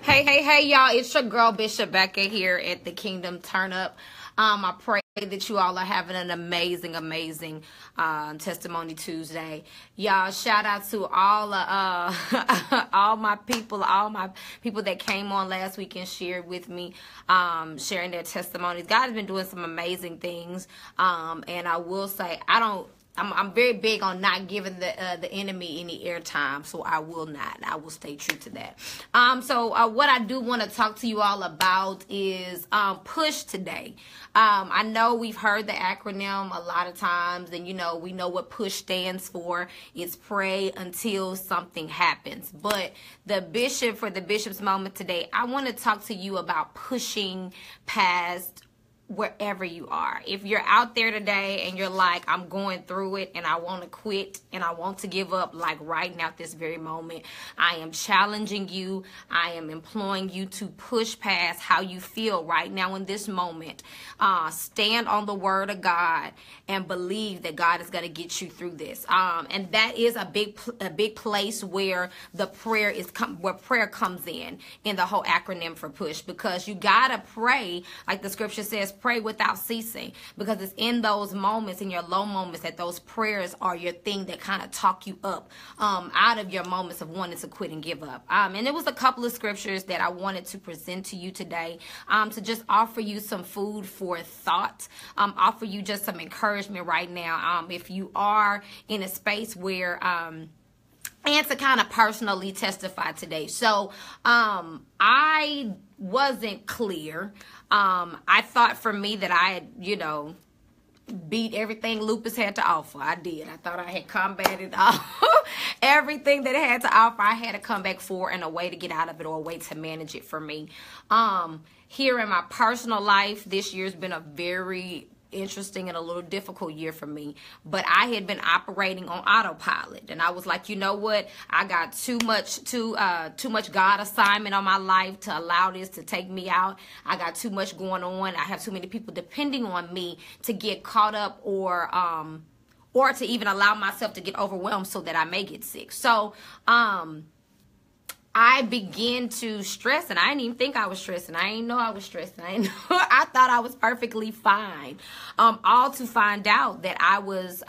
Hey, y'all, it's your girl Bishop back in here at the Kingdom Turn Up. I pray that you all are having an amazing Testimony Tuesday. Y'all, shout out to all all my people that came on last week and shared with me, sharing their testimonies. God has been doing some amazing things, and I will say I'm very big on not giving the enemy any airtime, so I will not. I will stay true to that. So what I do want to talk to you all about is push today. I know we've heard the acronym a lot of times, and we know what push stands for. It's pray until something happens. But for the bishop's moment today, I want to talk to you about pushing past wherever you are. If you're out there today and you're like, I'm going through it and I want to quit and I want to give up, like right now at this very moment, I am challenging you. I am imploring you to push past how you feel right now in this moment. Stand on the word of God and believe that God is going to get you through this. And that is a big place where prayer comes in the whole acronym for push, because you got to pray, like the scripture says, pray without ceasing, because it's in those moments, in your low moments, that those prayers are your thing that kind of talk you up out of your moments of wanting to quit and give up. And it was a couple of scriptures that I wanted to present to you today, to just offer you some food for thought, offer you just some encouragement right now. If you are in a space where and to kind of personally testify today. So I wasn't clear. I thought for me that I had, beat everything lupus had to offer. I did. I thought I had combated everything that it had to offer. I had to come back for and a way to get out of it, or a way to manage it for me. Here in my personal life, this year's been a very interesting and a little difficult year for me, but I had been operating on autopilot, and I was like, you know what, I got too much God assignment on my life to allow this to take me out. I got too much going on. I have too many people depending on me to get caught up, or to even allow myself to get overwhelmed so that I may get sick. So I began to stress, and I didn't even think I was stressing. I didn't know I was stressing. I thought I was perfectly fine. All to find out that I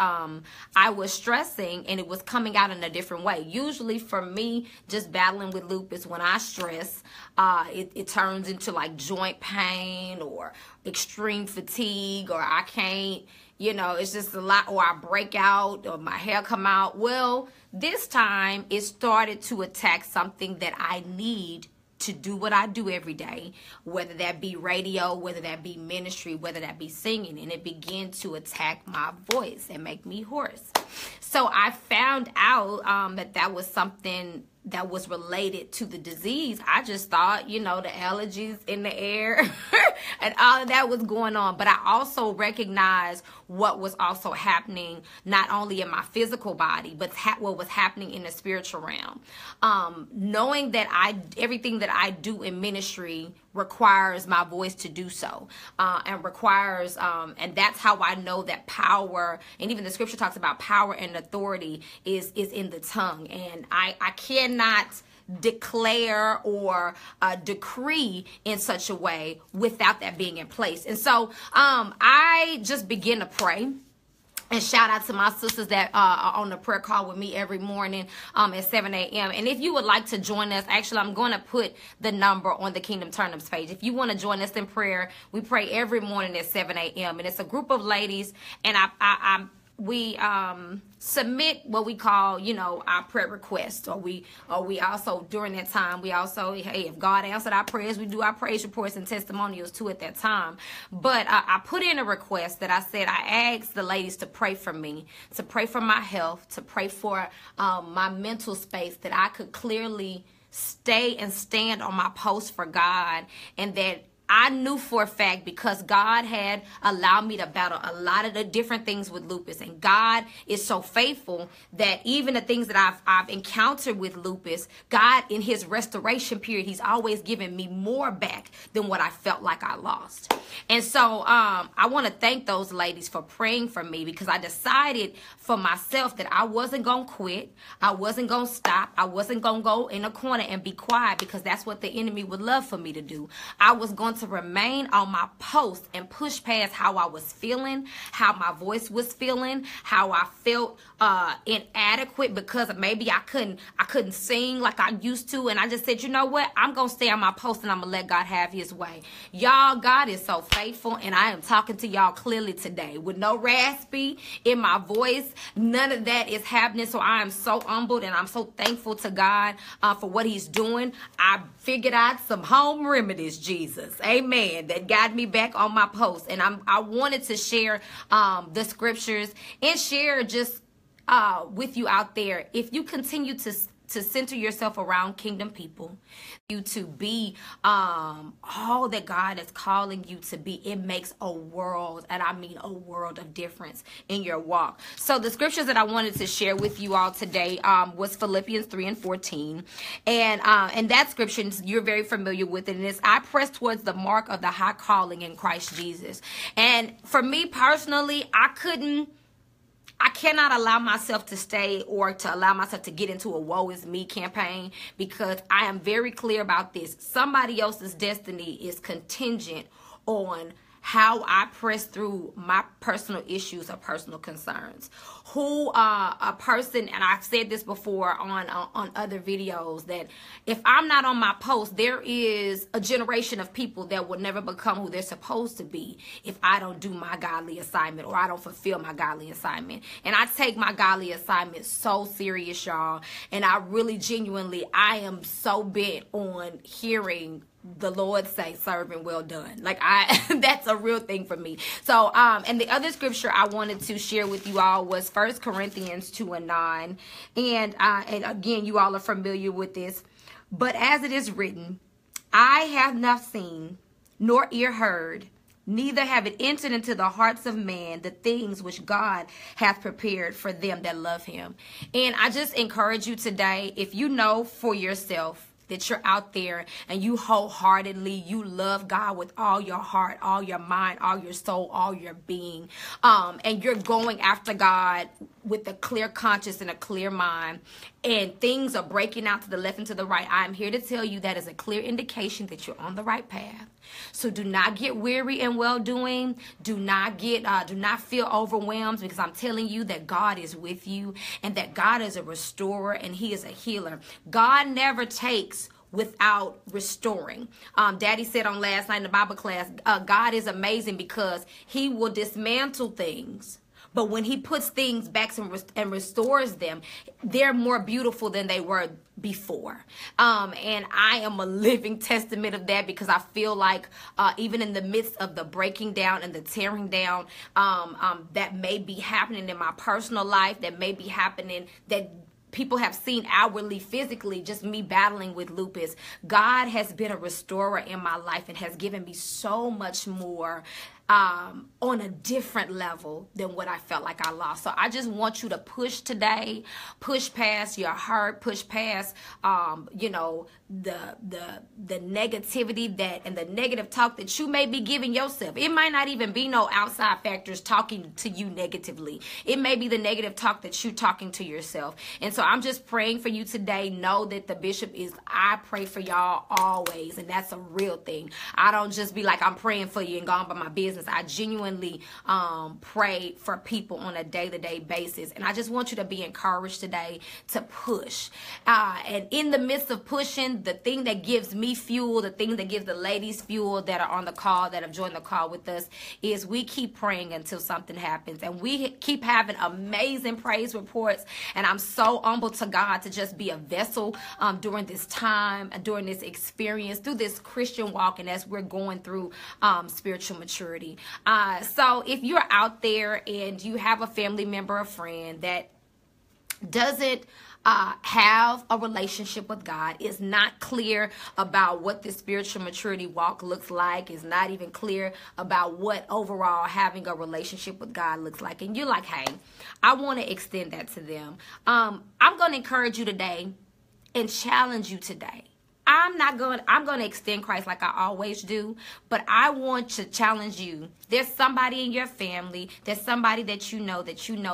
was stressing, and it was coming out in a different way. Usually for me, just battling with lupus, when I stress, it turns into like joint pain or extreme fatigue, or I can't, it's just a lot, or I break out, or my hair come out. Well, this time it started to attack something that I need to do what I do every day, whether that be radio, whether that be ministry, whether that be singing, and it began to attack my voice and make me hoarse. So I found out that was something that was related to the disease. I just thought, the allergies in the air and all of that was going on. But I also recognized what was also happening, not only in my physical body, but what was happening in the spiritual realm. Knowing that everything that I do in ministry requires my voice to do so, and requires, and that's how I know that power, and even the scripture talks about power and authority is in the tongue. And I cannot declare or decree in such a way without that being in place. And so I just begin to pray. And shout out to my sisters that are on the prayer call with me every morning at 7 a.m. And if you would like to join us, actually, I'm going to put the number on the Kingdom Turn Up's page. If you want to join us in prayer, we pray every morning at 7 a.m. And it's a group of ladies, and we submit what we call, our prayer requests, or we also, during that time, we also, hey, if God answered our prayers, we do our praise reports and testimonials too at that time. But I put in a request that I said, I asked the ladies to pray for me, to pray for my health, to pray for my mental space, that I could clearly stay and stand on my post for God, and that I knew for a fact, because God had allowed me to battle a lot of the different things with lupus, and God is so faithful that even the things that I've encountered with lupus, God in his restoration period, he's always given me more back than what I felt like I lost. And so I want to thank those ladies for praying for me, because I decided for myself that I wasn't going to quit. I wasn't going to stop. I wasn't going to go in a corner and be quiet, because that's what the enemy would love for me to do. I was going to remain on my post and push past how I was feeling, how my voice was feeling, how I felt inadequate because maybe I couldn't sing like I used to. And I just said, you know what? I'm going to stay on my post and I'm going to let God have his way. Y'all, God is so faithful, and I am talking to y'all clearly today with no raspy in my voice. None of that is happening. So I am so humbled, and I'm so thankful to God for what he's doing. I figured out some home remedies, Jesus, amen, that got me back on my post. And I wanted to share the scriptures and share just with you out there. If you continue to center yourself around kingdom people, you to be all that God is calling you to be, it makes a world, and I mean a world of difference in your walk. So the scriptures that I wanted to share with you all today was Philippians 3:14, and that scripture, you're very familiar with it, and it's, I press towards the mark of the high calling in Christ Jesus. And for me personally, I cannot allow myself to stay or to allow myself to get into a woe is me campaign, because I am very clear about this. Somebody else's destiny is contingent on how I press through my personal issues or personal concerns. Who a person, and I've said this before on other videos, that if I'm not on my post, there is a generation of people that will never become who they're supposed to be if I don't do my godly assignment or I don't fulfill my godly assignment. And I take my godly assignment so serious, y'all. And I really genuinely, I am so bent on hearing the Lord say, servant, well done. Like that's a real thing for me. So, and the other scripture I wanted to share with you all was 1 Corinthians 2:9. And again, you all are familiar with this. But as it is written, I have not seen, nor ear heard, neither have it entered into the hearts of man the things which God hath prepared for them that love him. And I just encourage you today, if you know for yourself that you're out there and you wholeheartedly, you love God with all your heart, all your mind, all your soul, all your being, and you're going after God with a clear conscience and a clear mind, and things are breaking out to the left and to the right, I'm here to tell you that is a clear indication that you're on the right path. So do not get weary in well-doing. Do not feel overwhelmed, because I'm telling you that God is with you, and that God is a restorer and he is a healer. God never takes without restoring. Daddy said on last night in the Bible class, God is amazing because he will dismantle things, but when he puts things back and restores them, they're more beautiful than they were before. And I am a living testament of that, because I feel like even in the midst of the breaking down and the tearing down that may be happening in my personal life, that may be happening, that people have seen outwardly, physically, just me battling with lupus, God has been a restorer in my life and has given me so much more on a different level than what I felt like I lost. So I just want you to push today, push past your hurt, push past, you know, the negativity that and the negative talk that you may be giving yourself. It might not even be no outside factors talking to you negatively. It may be the negative talk that you're talking to yourself. And so I'm just praying for you today. Know that the bishop is, I pray for y'all always. And that's a real thing. I don't just be like, I'm praying for you and gone by my business. I genuinely pray for people on a day-to-day basis. And I just want you to be encouraged today to push. And in the midst of pushing, the thing that gives me fuel, the thing that gives the ladies fuel that are on the call, that have joined the call with us, is we keep praying until something happens. And we keep having amazing praise reports. And I'm so humble to God to just be a vessel during this time, during this experience, through this Christian walk, and as we're going through spiritual maturity. So if you're out there and you have a family member or friend that doesn't have a relationship with God, is not clear about what the spiritual maturity walk looks like, is not even clear about what overall having a relationship with God looks like, and you're like, hey, I want to extend that to them. I'm going to encourage you today and challenge you today. I'm going to extend Christ like I always do, but I want to challenge you. There's somebody in your family, there's somebody that you know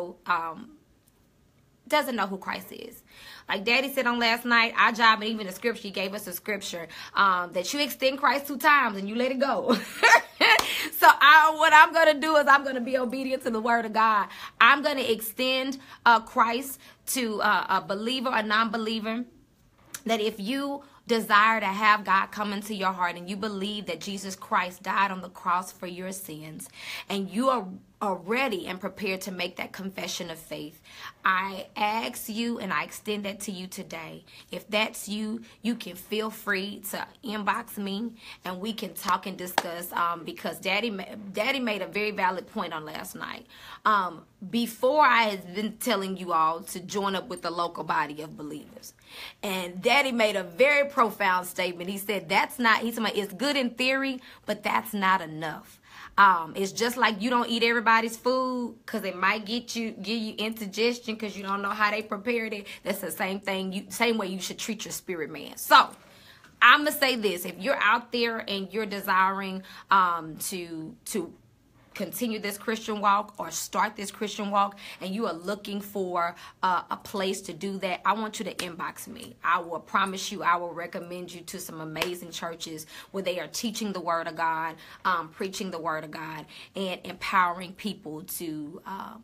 doesn't know who Christ is. Like Daddy said on last night, our job, and even the scripture, he gave us a scripture, that you extend Christ 2 times and you let it go. So what I'm going to do is I'm going to be obedient to the word of God. I'm going to extend Christ to a believer, a non-believer, that if you desire to have God come into your heart and you believe that Jesus Christ died on the cross for your sins, and you are ready and prepared to make that confession of faith, I ask you and I extend that to you today. If that's you, you can feel free to inbox me and we can talk and discuss, because Daddy made a very valid point on last night. Before, I had been telling you all to join up with the local body of believers, and Daddy made a very profound statement. He said it's good in theory, but that's not enough. It's just like you don't eat everybody's food because it might give you indigestion because you don't know how they prepared it. That's the same thing. Same way you should treat your spirit man. So I'm gonna say this: if you're out there and you're desiring to continue this Christian walk or start this Christian walk, and you are looking for a place to do that, I want you to inbox me. I will promise you, I will recommend you to some amazing churches where they are teaching the word of God, preaching the word of God, and empowering people to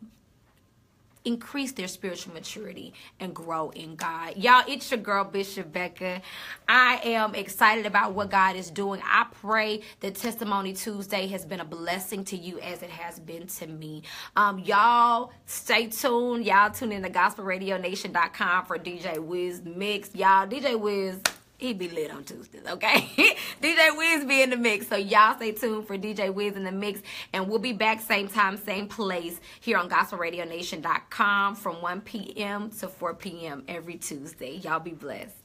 increase their spiritual maturity and grow in God. Y'all, it's your girl, Bishop Becca. I am excited about what God is doing. I pray that Testimony Tuesday has been a blessing to you as it has been to me. Y'all, stay tuned. Y'all tune in to gospelradionation.com for DJ Wiz Mix. Y'all, DJ Wiz, he be lit on Tuesdays, okay? DJ Wiz be in the mix. So y'all stay tuned for DJ Wiz in the mix. And we'll be back same time, same place here on gospelradionation.com from 1 p.m. to 4 p.m. every Tuesday. Y'all be blessed.